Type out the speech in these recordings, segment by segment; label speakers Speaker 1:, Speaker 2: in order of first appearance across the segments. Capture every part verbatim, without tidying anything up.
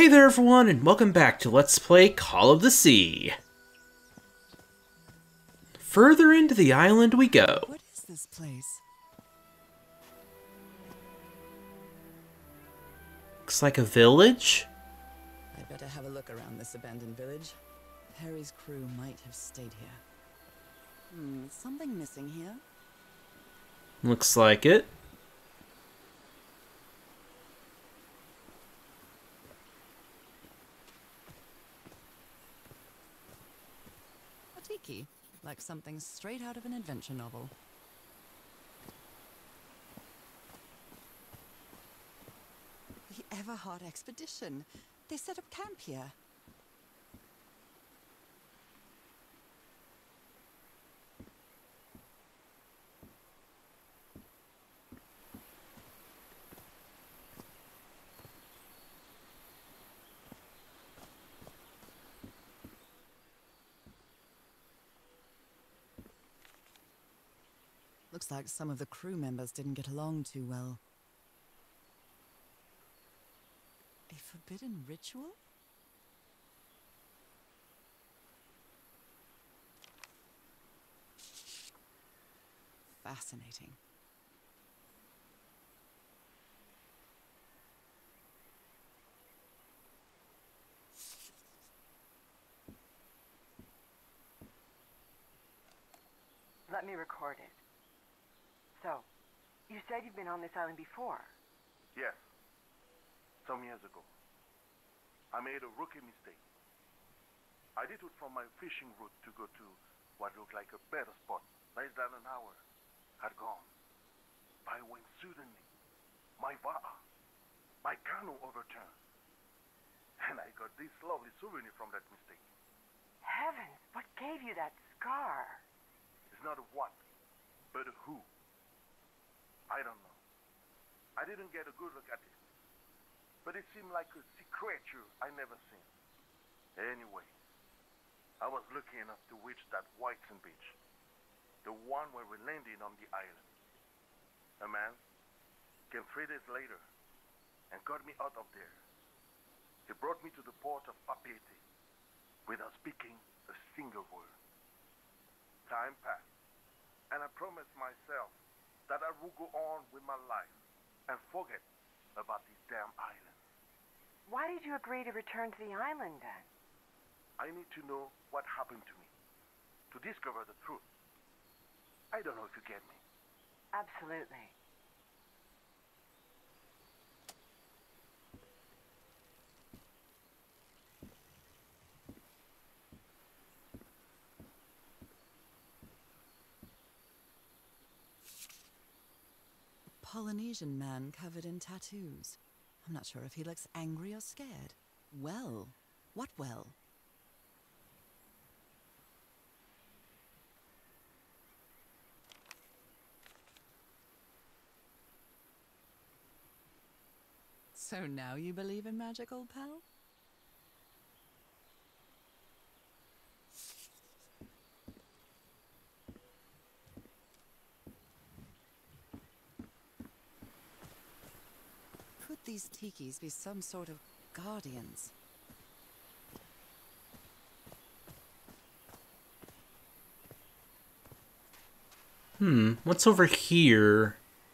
Speaker 1: there everyone, and welcome back to Let's Play Call of the Sea. Further into the island we go.
Speaker 2: What is this place?
Speaker 1: Looks like a village.
Speaker 2: I'd better have a look around this abandoned village. Harry's crew might have stayed here. Hmm, something missing here?
Speaker 1: Looks like it.
Speaker 2: A tiki, like something straight out of an adventure novel. The Everhard expedition. They set up camp here. Looks like some of the crew members didn't get along too well. A forbidden ritual? Fascinating.
Speaker 3: Let me record it. So, you said you've been on this island before?
Speaker 4: Yes. Some years ago. I made a rookie mistake. I detoed from my fishing route to go to what looked like a better spot. Less than an hour had gone by when suddenly my va'a, my canoe overturned. And I got this lovely souvenir from that mistake.
Speaker 3: Heavens, what gave you that scar?
Speaker 4: It's not a what, but a who. I don't know. I didn't get a good look at it. But it seemed like a sea creature I never seen. Anyway, I was lucky enough to reach that Whitesand beach. The one where we landed on the island. A man came three days later and got me out of there. He brought me to the port of Papeete without speaking a single word. Time passed, and I promised myself that I would go on with my life and forget about this damn island.
Speaker 3: Why did you agree to return to the island then?
Speaker 4: I need to know what happened to me, to discover the truth. I don't know if you get me.
Speaker 3: Absolutely.
Speaker 2: Polynesian man covered in tattoos. I'm not sure if he looks angry or scared. Well, what well? So now you believe in magic, old pal? Could these tikis be some sort of guardians?
Speaker 1: Hmm, what's over here?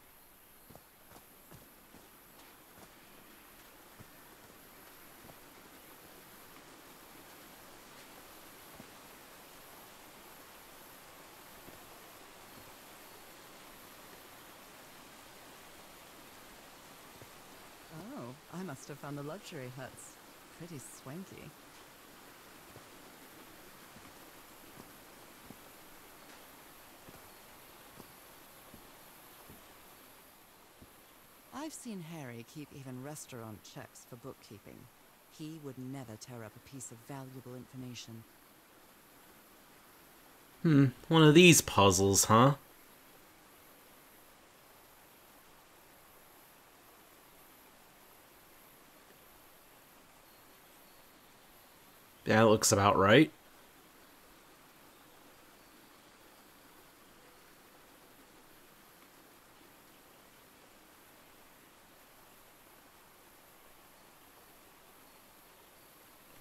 Speaker 2: I must have found the luxury huts. Pretty swanky. I've seen Harry keep even restaurant checks for bookkeeping. He would never tear up a piece of valuable information.
Speaker 1: Hmm, one of these puzzles, huh? Yeah, that looks about right.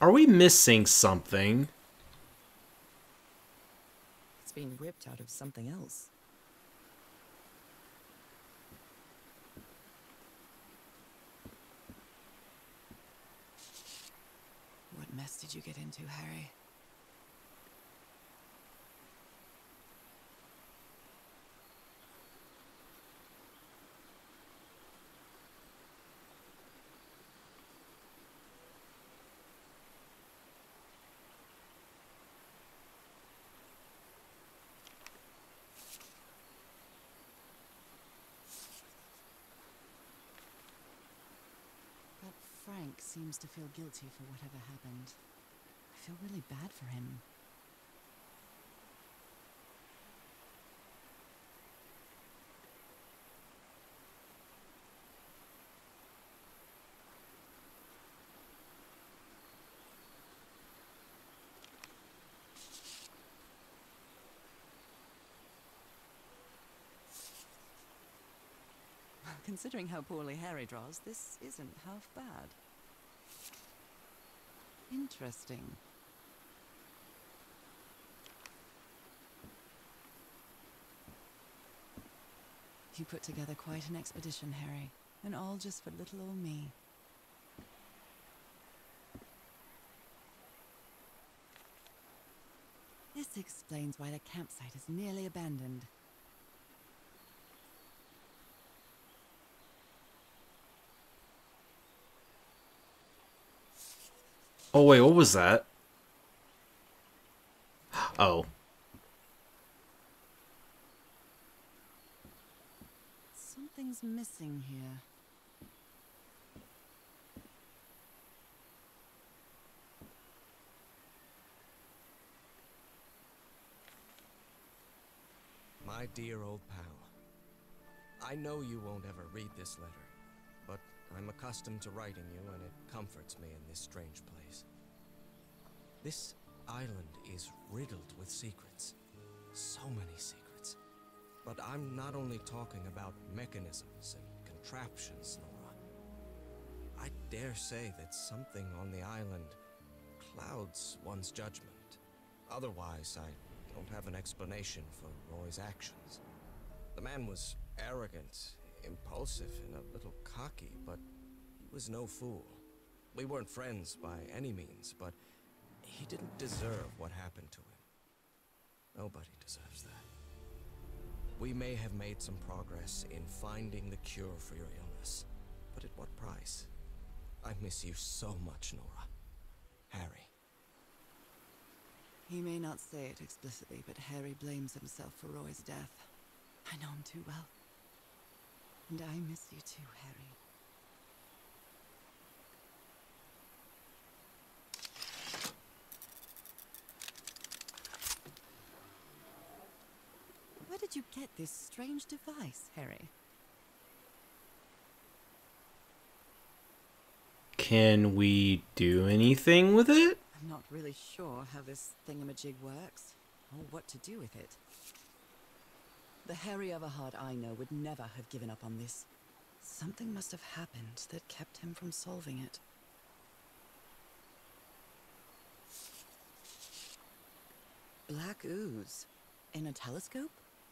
Speaker 1: Are we missing something?
Speaker 2: It's been ripped out of something else. What mess did you get into, Harry? Frank seems to feel guilty for whatever happened. I feel really bad for him. Considering how poorly Harry draws, this isn't half bad. Interesting. You put together quite an expedition, Harry, and all just for little old me. This explains why the campsite is nearly abandoned.
Speaker 1: Oh wait, what was that? Oh.
Speaker 2: Something's missing here.
Speaker 5: My dear old pal, I know you won't ever read this letter, but I'm accustomed to writing you, and it comforts me in this strange place. This island is riddled with secrets. So many secrets. But I'm not only talking about mechanisms and contraptions, Nora. I dare say that something on the island clouds one's judgment. Otherwise, I don't have an explanation for Roy's actions. The man was arrogant, impulsive, and a little cocky, but he was no fool. We weren't friends by any means, but he didn't deserve what happened to him. Nobody deserves that. We may have made some progress in finding the cure for your illness, but at what price? I miss you so much, Nora. Harry.
Speaker 2: He may not say it explicitly, but Harry blames himself for Roy's death. I know him too well. And I miss you too, Harry. Where did you get this strange device, Harry?
Speaker 1: Can we do anything with it?
Speaker 2: I'm not really sure how this thingamajig works, or what to do with it. The Harry Everhard I know would never have given up on this. Something must have happened that kept him from solving it. Black ooze. In a telescope?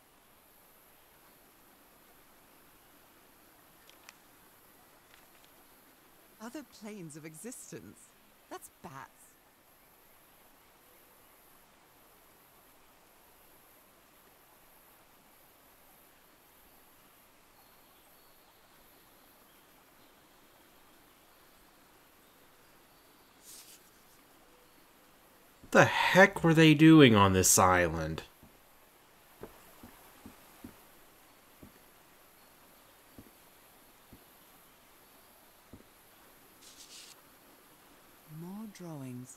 Speaker 2: Other planes of existence. That's bats.
Speaker 1: What the heck were they doing on this island?
Speaker 2: More drawings.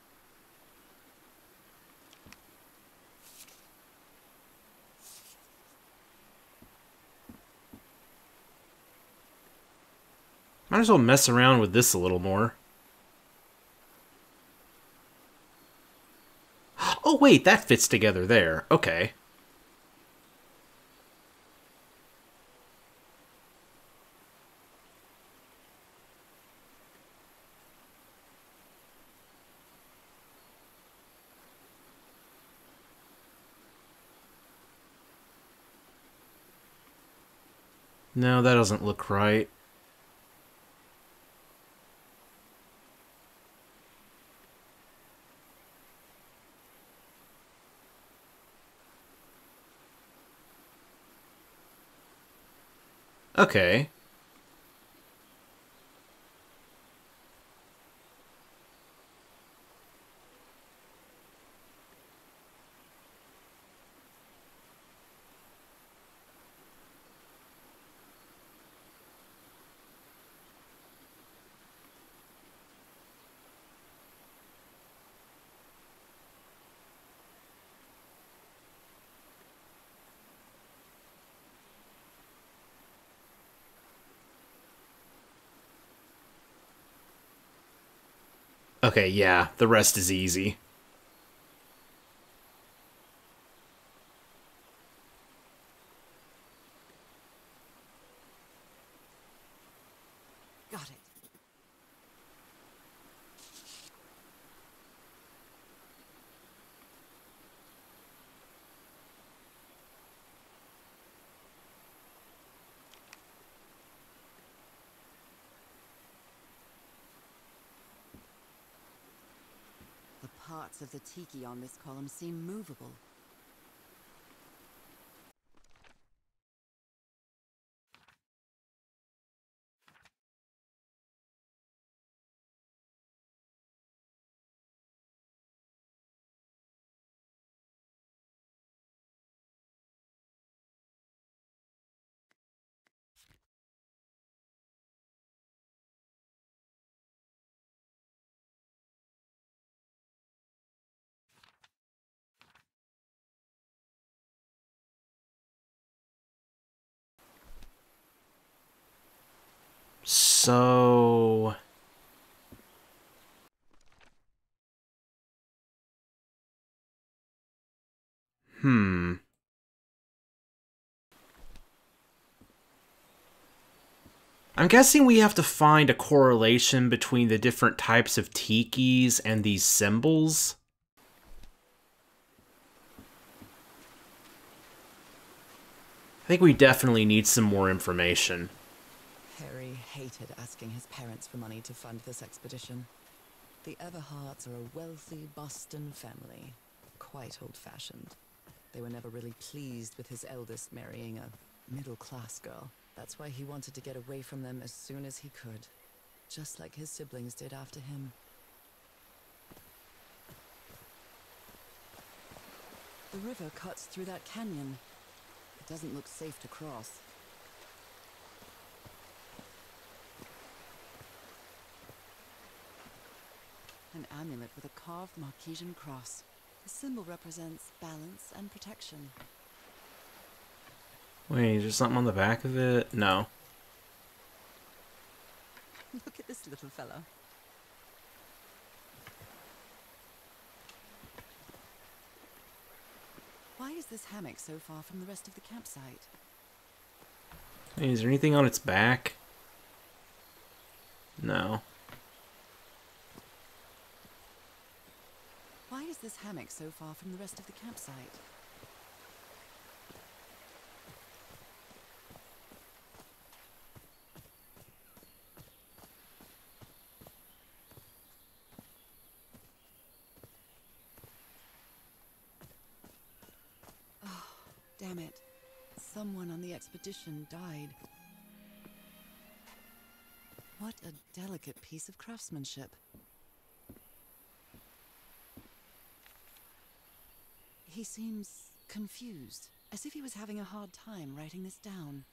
Speaker 1: Might as well mess around with this a little more. Oh wait, that fits together there. Okay. No, that doesn't look right. Okay. Okay, yeah, the rest is easy.
Speaker 2: Got it. The parts of the tiki on this column seem movable.
Speaker 1: So... Hmm. I'm guessing we have to find a correlation between the different types of tikis and these symbols. I think we definitely need some more information.
Speaker 2: Harry hated asking his parents for money to fund this expedition. The Everhards are a wealthy Boston family, quite old-fashioned. They were never really pleased with his eldest marrying a middle-class girl. That's why he wanted to get away from them as soon as he could, just like his siblings did after him. The river cuts through that canyon. It doesn't look safe to cross. An amulet with a carved Marquesian cross. The symbol represents balance and protection.
Speaker 1: Wait, is there something on the back of it? No.
Speaker 2: Look at this little fella. Why is this hammock so far from the rest of the campsite?
Speaker 1: Wait, is there anything on its back? No.
Speaker 2: Why is this hammock so far from the rest of the campsite? Oh, damn it. Someone on the expedition died. What a delicate piece of craftsmanship. He seems confused, as if he was having a hard time writing this down.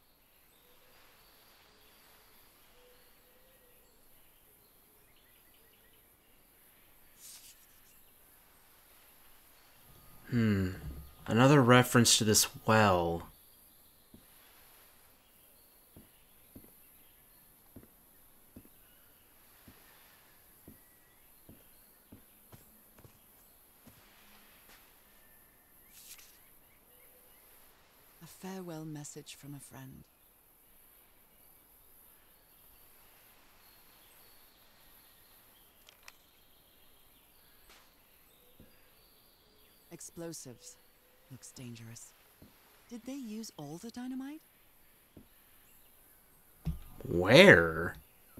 Speaker 1: Hmm. Another reference to this well.
Speaker 2: A farewell message from a friend. Explosives. Looks dangerous. Did they use all the dynamite?
Speaker 1: Where?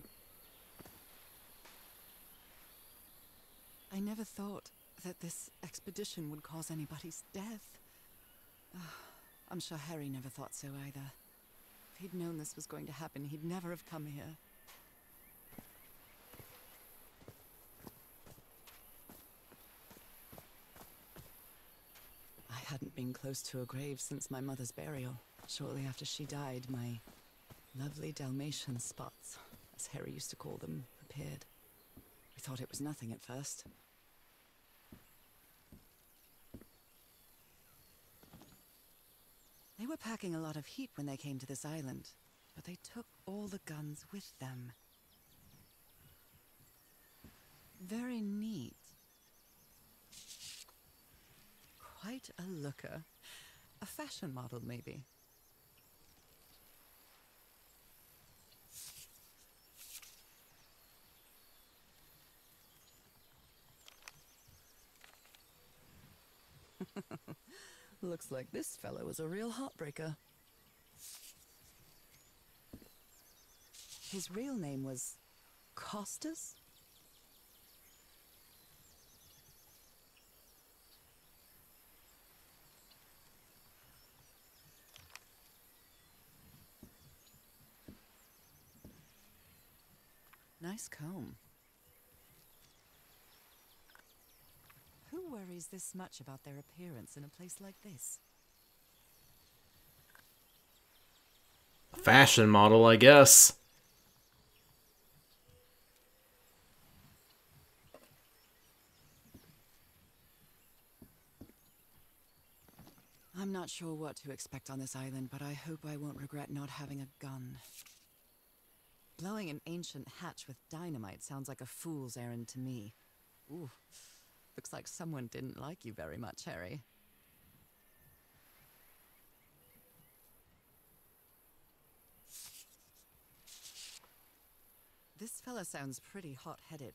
Speaker 2: I never thought that this expedition would cause anybody's death. I'm sure Harry never thought so either. If he'd known this was going to happen, he'd never have come here. I hadn't been close to a grave since my mother's burial. Shortly after she died, my lovely Dalmatian spots, as Harry used to call them, appeared. We thought it was nothing at first. They were packing a lot of heat when they came to this island, but they took all the guns with them. Very neat. Quite a looker. A fashion model, maybe. Looks like this fellow was a real heartbreaker. His real name was Costas? Nice comb. Who worries this much about their appearance in a place like this?
Speaker 1: Fashion model, I guess.
Speaker 2: I'm not sure what to expect on this island, but I hope I won't regret not having a gun. Blowing an ancient hatch with dynamite sounds like a fool's errand to me. Ooh. Looks like someone didn't like you very much, Harry. This fella sounds pretty hot-headed.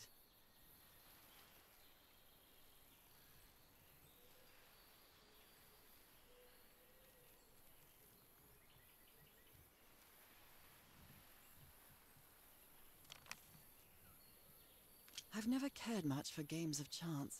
Speaker 2: I've never cared much for games of chance.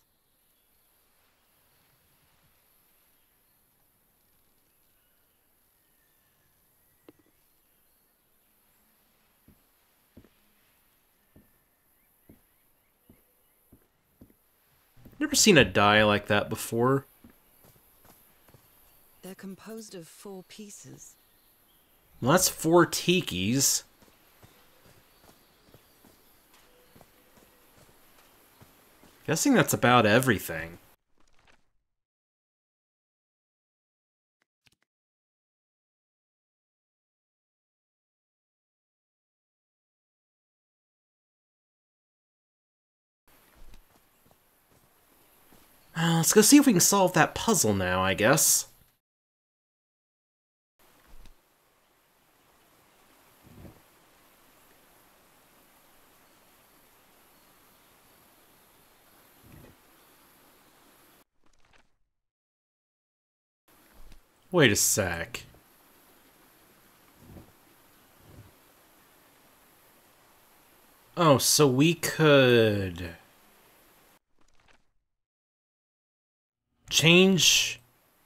Speaker 1: Never seen a die like that before.
Speaker 2: They're composed of four pieces.
Speaker 1: Well, that's four tikis. Guessing that's about everything. Uh, let's go see if we can solve that puzzle now, I guess. Wait a sec. Oh, so we could change.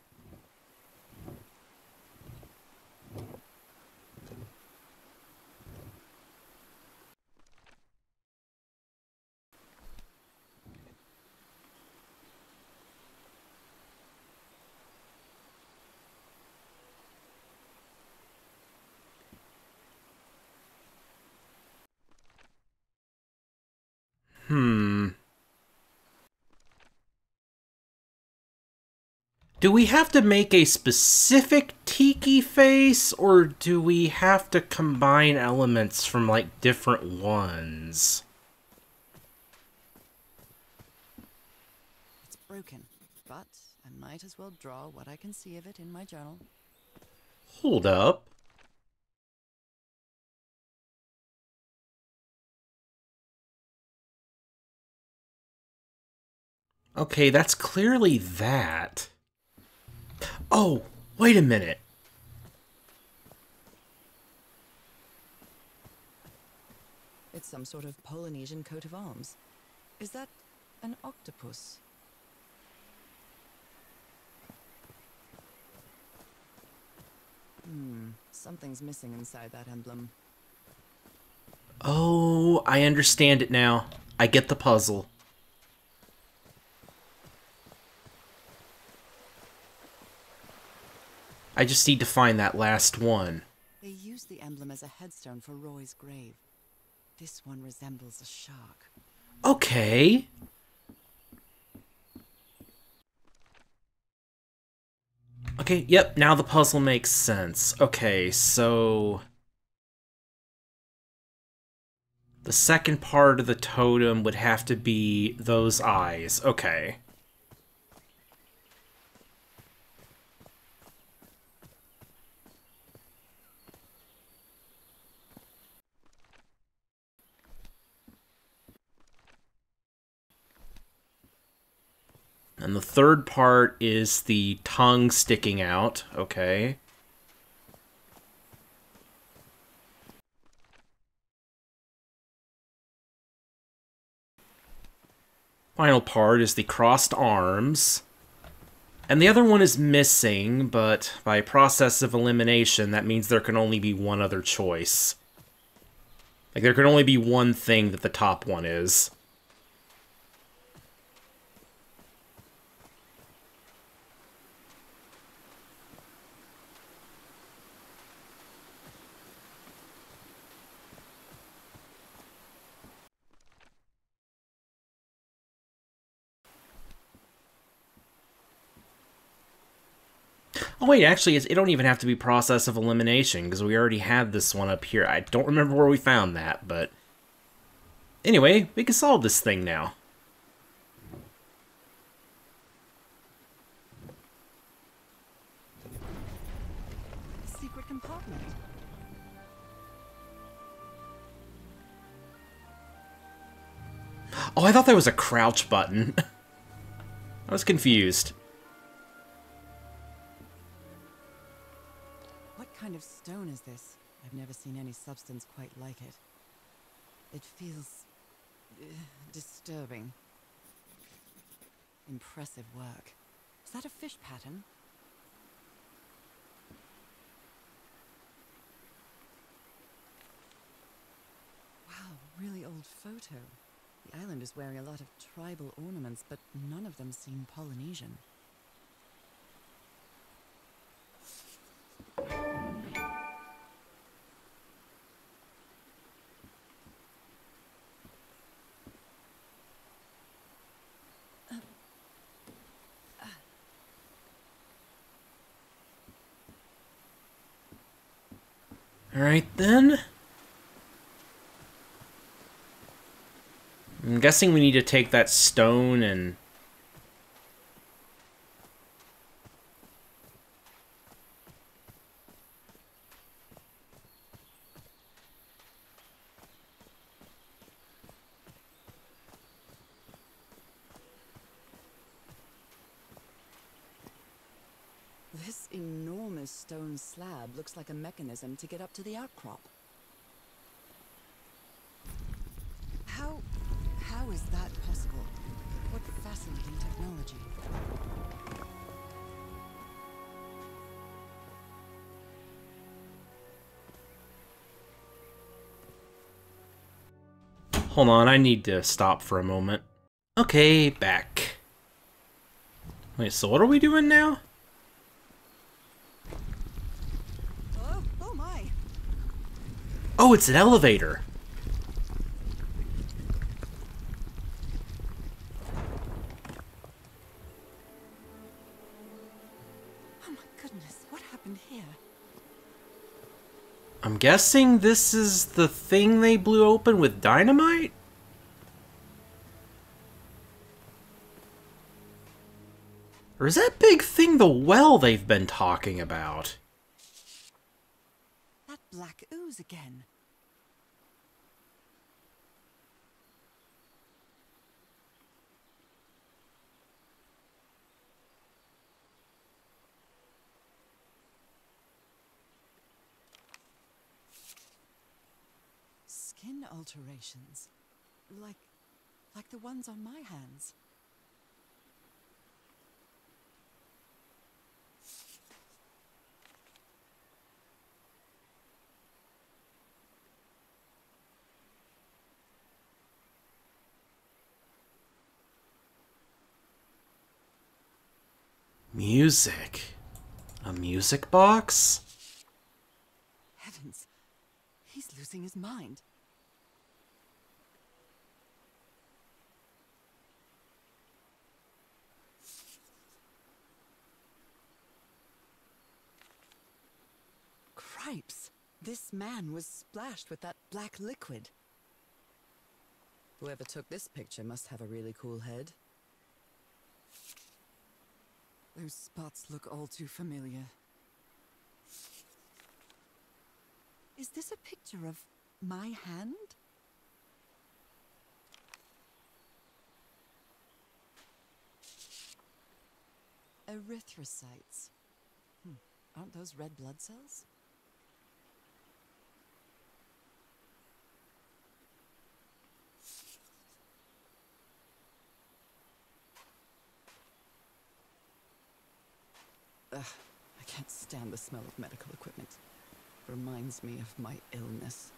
Speaker 1: Hmm. Do we have to make a specific tiki face, or do we have to combine elements from, like, different ones?
Speaker 2: It's broken, but I might as well draw what I can see of it in my journal.
Speaker 1: Hold up. Okay, that's clearly that. Oh, wait a minute.
Speaker 2: some sort of Polynesian coat of arms. Is that an octopus? Hmm, something's missing inside that emblem.
Speaker 1: Oh, I understand it now. I get the puzzle. I just need to find that last one.
Speaker 2: They used the emblem as a headstone for Roy's grave. This one resembles a shark.
Speaker 1: Okay. Okay, yep, now the puzzle makes sense. Okay, so... the second part of the totem would have to be those eyes. Okay. And the third part is the tongue sticking out. Okay. Final part is the crossed arms. And the other one is missing, but by process of elimination, that means there can only be one other choice. Like, there can only be one thing that the top one is. Oh wait, actually, it's, it don't even have to be process of elimination, because we already had this one up here. I don't remember where we found that, but... anyway, we can solve this thing now.
Speaker 2: Secret compartment.
Speaker 1: Oh, I thought that was a crouch button. I was confused.
Speaker 2: What kind of stone is this? I've never seen any substance quite like it. It feels... Uh, disturbing. Impressive work. Is that a fish pattern? Wow, really old photo. The island is wearing a lot of tribal ornaments, but none of them seem Polynesian.
Speaker 1: Alright then. I'm guessing we need to take that stone and...
Speaker 2: This enormous stone slab looks like a mechanism to get up to the outcrop. How... how is that possible? What fascinating technology.
Speaker 1: Hold on, I need to stop for a moment. Okay, back. Wait, so what are we doing now?
Speaker 2: Oh, oh my!
Speaker 1: Oh, it's an elevator.
Speaker 2: Oh my goodness, what happened here?
Speaker 1: I'm guessing this is the thing they blew open with dynamite? Or is that big thing the well they've been talking about?
Speaker 2: That black ooze again. Skin alterations. Like... like the ones on my hands.
Speaker 1: Music. A music box?
Speaker 2: Heavens, he's losing his mind. Cripes, this man was splashed with that black liquid. Whoever took this picture must have a really cool head. Those spots look all too familiar. Is this a picture of my hand? Erythrocytes. Hmm. Aren't those red blood cells? Ugh, I can't stand the smell of medical equipment. Reminds me of my illness.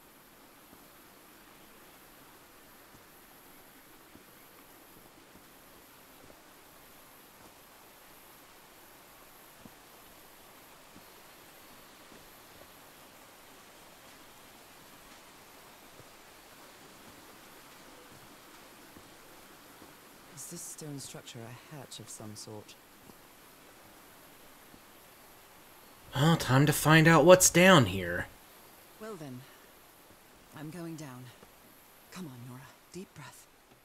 Speaker 2: Is this stone structure a hatch of some sort?
Speaker 1: Well, time to find out what's down here.
Speaker 2: Well then, I'm going down. Come on, Nora. Deep breath.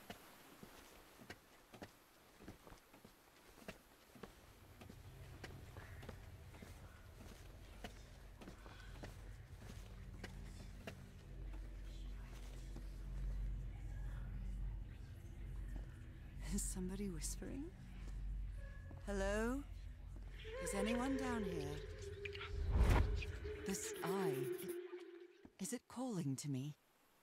Speaker 2: Is somebody whispering? Hello? Is anyone down here? This eye, is it calling to me?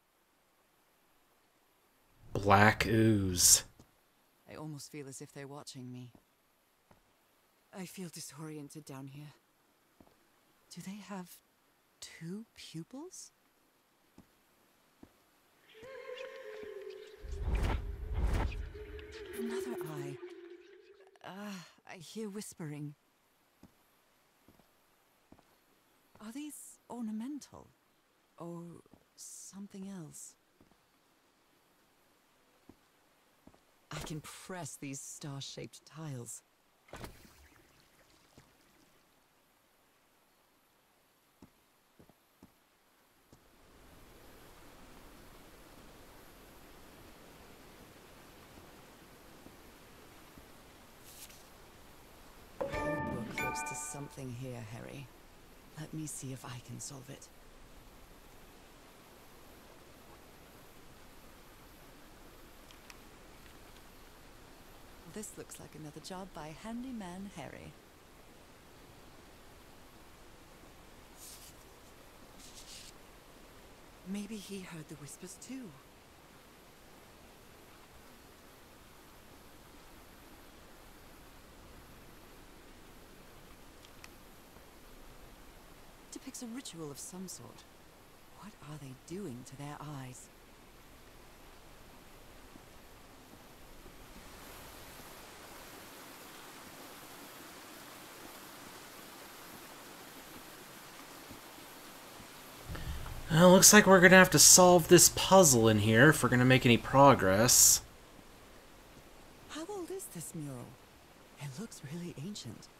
Speaker 1: Black ooze.
Speaker 2: I almost feel as if they're watching me. I feel disoriented down here. Do they have two pupils? Another eye. Ah, I hear whispering. Are these ornamental? Or something else? I can press these star-shaped tiles. Your book looks to something here, Harry. Let me see if I can solve it. This looks like another job by Handyman Harry. Maybe he heard the whispers too. Depicts a ritual of some sort. What are they doing to their eyes?
Speaker 1: Well, looks like we're gonna have to solve this puzzle in here if we're gonna make any progress.
Speaker 2: How old is this mural? It looks really ancient.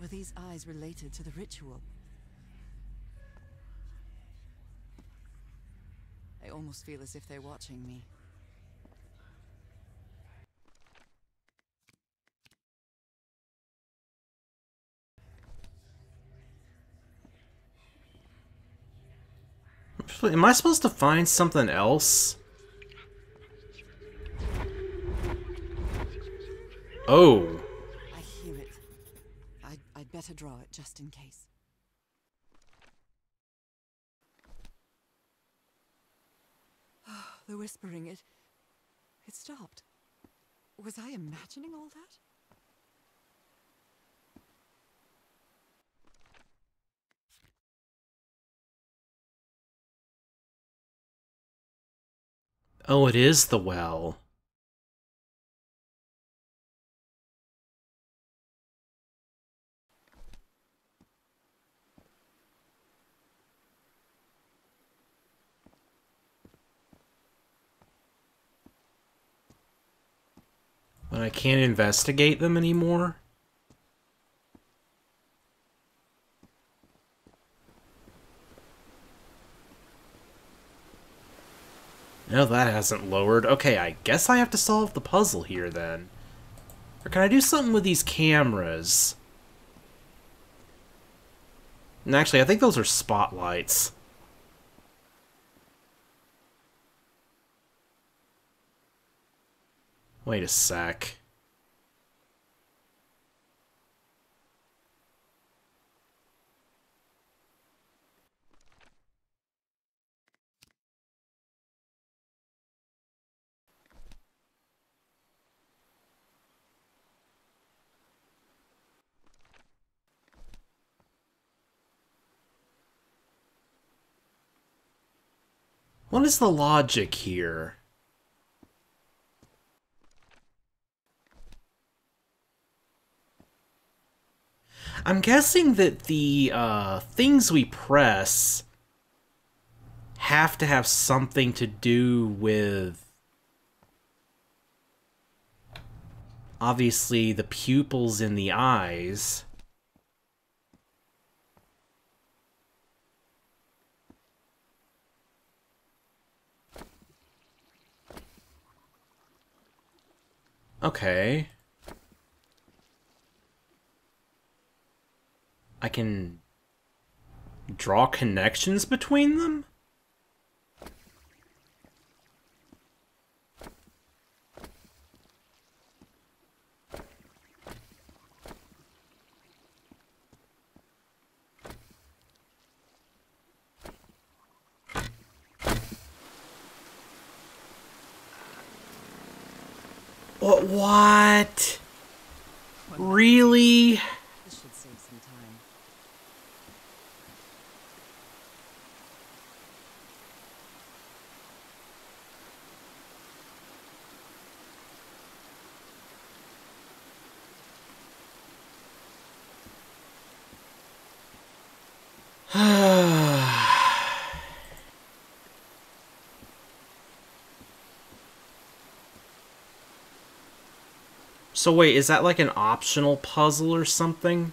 Speaker 2: these eyes related to the ritual? I almost feel as if they're watching me.
Speaker 1: Am I supposed to find something else? Oh.
Speaker 2: I hear it. I'd, I'd better draw it just in case. The whispering, it... it stopped. Was I imagining all that?
Speaker 1: Oh, it is the well. But I can't investigate them anymore? No, that hasn't lowered. Okay, I guess I have to solve the puzzle here, then. Or can I do something with these cameras? And actually, I think those are spotlights. Wait a sec. What is the logic here? I'm guessing that the uh, things we press have to have something to do with, obviously, the pupils in the eyes. Okay. I can draw connections between them? What? What? Really?
Speaker 2: This should save some time.
Speaker 1: So wait, is that like an optional puzzle or something?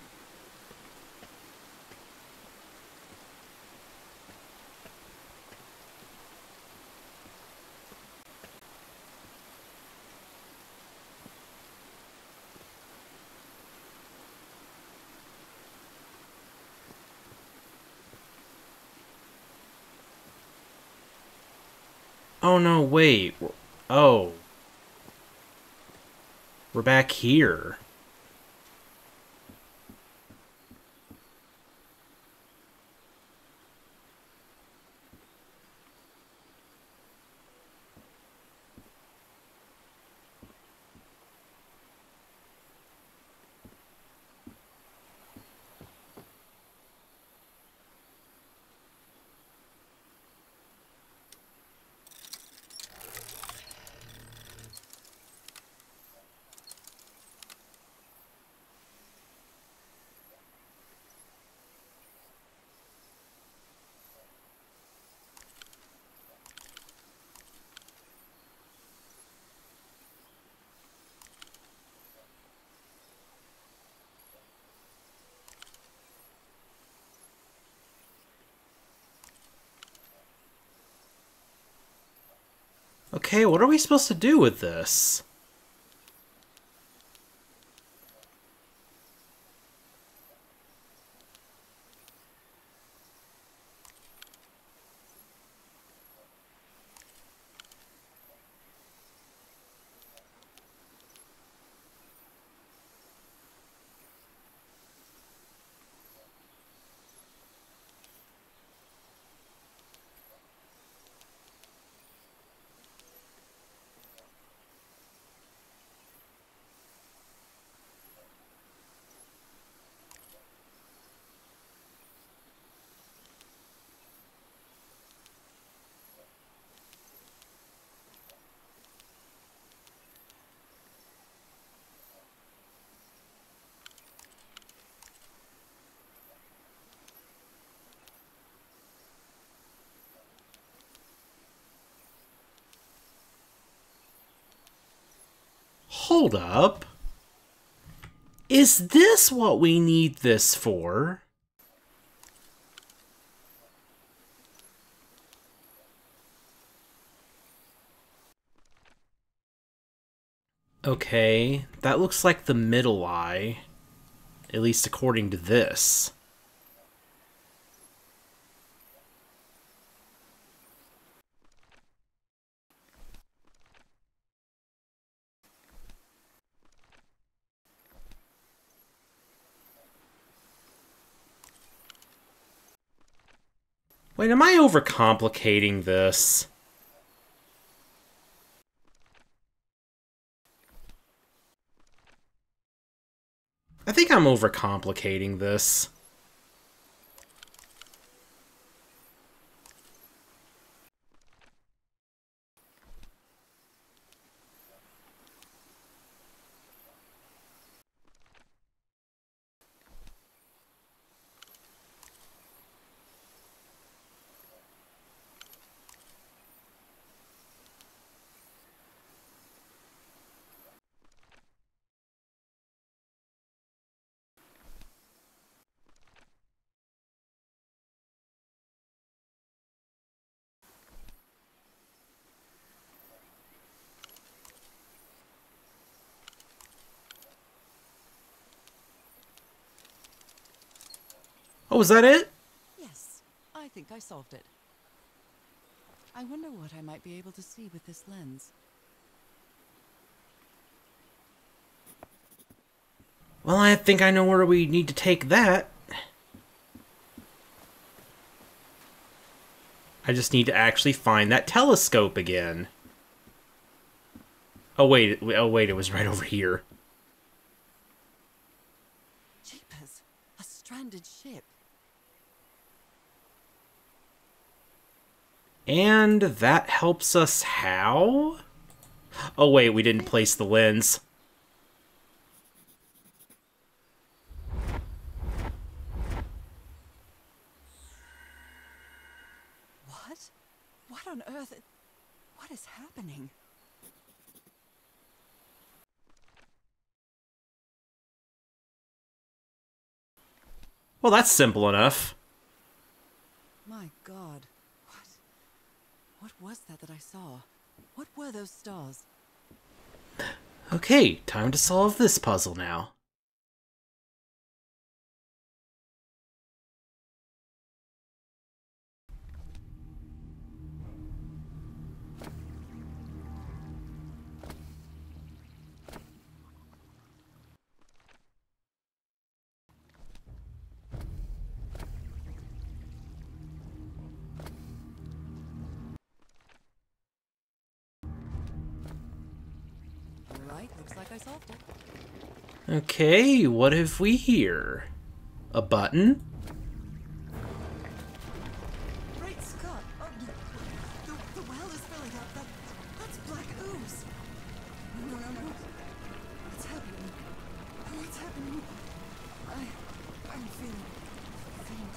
Speaker 1: Oh no, wait. Oh. We're back here. Okay, what are we supposed to do with this? Hold up. Is this what we need this for? Okay, that looks like the middle eye. At least according to this. Wait, am I overcomplicating this? I think I'm overcomplicating this. Oh, is that it?
Speaker 2: Yes, I think I solved it. I wonder what I might be able to see with this lens.
Speaker 1: Well, I think I know where we need to take that. I just need to actually find that telescope again. Oh wait, oh wait, it was right over here.
Speaker 2: Jeepers, a stranded ship.
Speaker 1: And that helps us how? Oh wait, we didn't place the lens.
Speaker 2: What? What on earth? What is happening?
Speaker 1: Well, that's simple enough.
Speaker 2: My God. What? What was that that I saw? What were those stars?
Speaker 1: Okay, time to solve this puzzle now.
Speaker 2: Alright, looks like I solved it.
Speaker 1: Okay, what have we here? A button?
Speaker 2: Great Scott! Oh, the, the well is filling up. That, that's black ooze. No, no, no. What's happening? What's happening? I, I'm feeling faint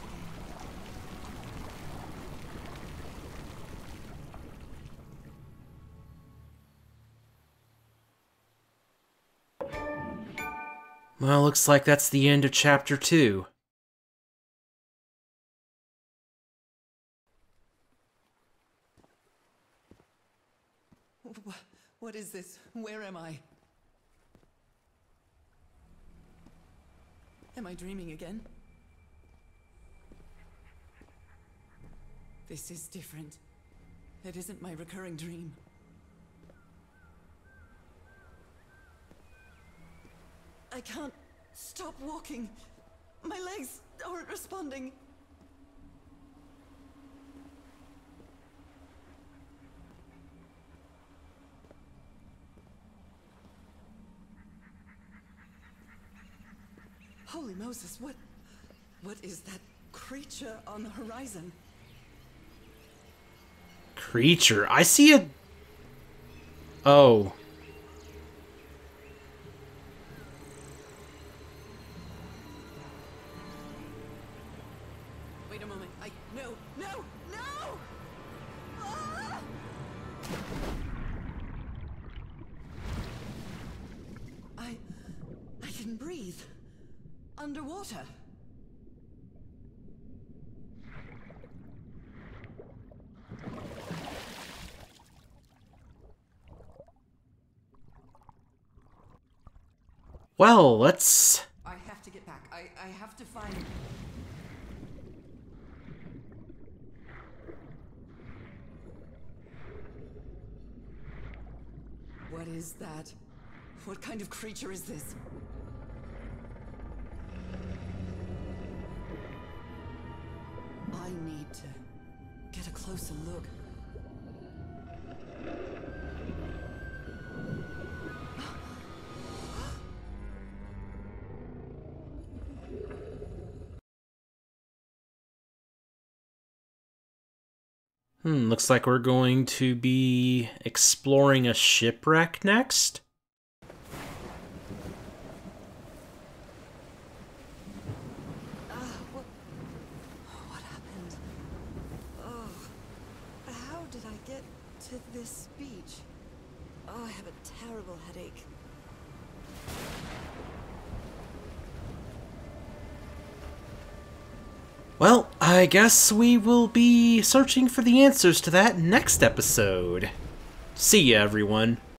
Speaker 1: Well, looks like that's the end of chapter two.
Speaker 2: Wh- What is this? Where am I? Am I dreaming again? This is different. It isn't my recurring dream. I can't stop walking. My legs aren't responding. Holy Moses, what... what is that creature on the horizon?
Speaker 1: Creature? I see a... Oh.
Speaker 2: Wait a moment. I... No! No! No! Ah! I... I can breathe. Underwater.
Speaker 1: Well, let's...
Speaker 2: I have to get back. I, I have to find... What is that? What kind of creature is this? I need to get a closer look.
Speaker 1: Hmm, looks like we're going to be exploring a shipwreck next.
Speaker 2: Ah, what, what happened? Oh, how did I get to this beach? Oh, I have a terrible headache.
Speaker 1: Well, I guess we will be searching for the answers to that next episode. See ya, everyone.